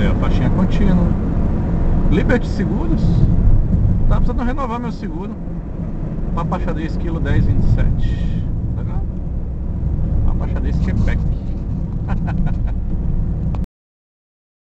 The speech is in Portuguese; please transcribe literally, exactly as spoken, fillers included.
Aí, ó, taxinha contínua. Liberty Seguros. Tá precisando renovar meu seguro. Papachadez quilo dez vinte e sete. Legal. Papachadez Quebec.